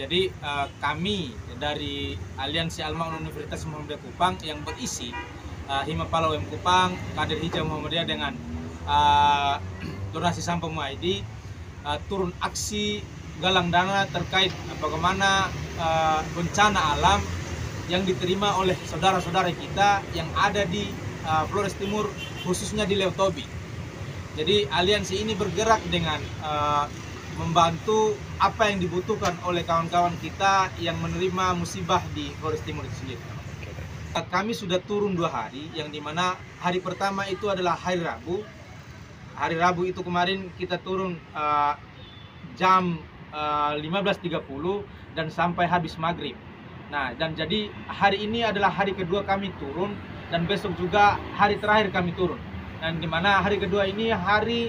Jadi kami dari Aliansi Al-Ma'un Universitas Muhammadiyah Kupang yang berisi Himapala UM Kupang, Kader Hijau Muhammadiyah dengan donasi sampah Muaidi turun aksi galang dana terkait bagaimana bencana alam yang diterima oleh saudara-saudara kita yang ada di Flores Timur, khususnya di Leotobi. Jadi aliansi ini bergerak dengan membantu apa yang dibutuhkan oleh kawan-kawan kita yang menerima musibah di Flores Timur itu sendiri. Kami sudah turun 2 hari, yang dimana hari pertama itu adalah hari Rabu. Hari Rabu itu kemarin kita turun jam 15.30 dan sampai habis maghrib. Nah, dan jadi hari ini adalah hari kedua kami turun dan besok juga hari terakhir kami turun. Dan dimana hari kedua ini hari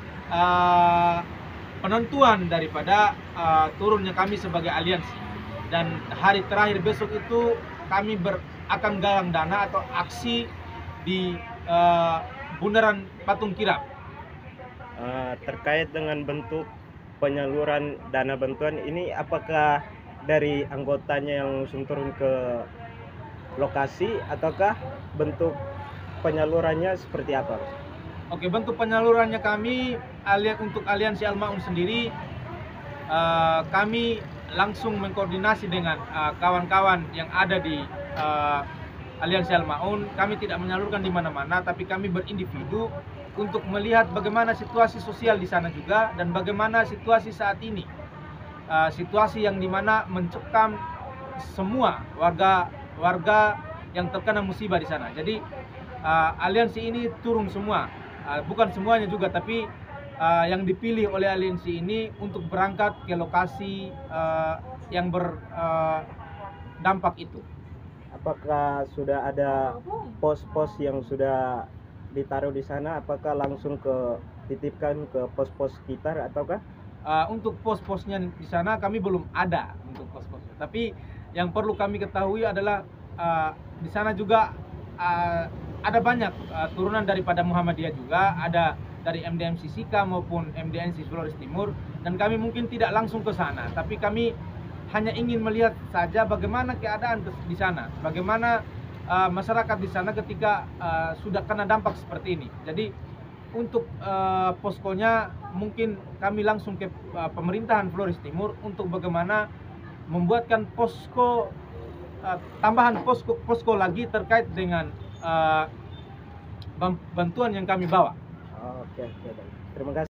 penentuan daripada turunnya kami sebagai aliansi, dan hari terakhir besok itu kami akan galang dana atau aksi di bundaran Patung Kirap. Terkait dengan bentuk penyaluran dana bantuan ini, apakah dari anggotanya yang langsung turun ke lokasi ataukah bentuk penyalurannya seperti apa? Oke, bentuk penyalurannya kami untuk Aliansi Al-Ma'un sendiri, kami langsung mengkoordinasi dengan kawan-kawan yang ada di Aliansi Al-Ma'un. Kami tidak menyalurkan di mana-mana, tapi kami berindividu untuk melihat bagaimana situasi sosial di sana juga dan bagaimana situasi saat ini. Situasi yang dimana mencekam semua warga yang terkena musibah di sana. Jadi aliansi ini turun semua. Bukan semuanya juga, tapi yang dipilih oleh aliansi ini untuk berangkat ke lokasi yang berdampak itu. Apakah sudah ada pos-pos yang sudah ditaruh di sana? Apakah langsung titipkan ke pos-pos sekitar ataukah? Untuk pos-posnya di sana kami belum ada untuk pos-posnya. Tapi yang perlu kami ketahui adalah di sana juga ada banyak turunan daripada Muhammadiyah juga, ada dari MDMC Sika maupun MDNC Flores Timur, dan kami mungkin tidak langsung ke sana, tapi kami hanya ingin melihat saja bagaimana keadaan di sana, bagaimana masyarakat di sana ketika sudah kena dampak seperti ini. Jadi untuk poskonya mungkin kami langsung ke pemerintahan Flores Timur untuk bagaimana membuatkan posko tambahan posko lagi terkait dengan bantuan yang kami bawa. Oke, baik. Terima kasih.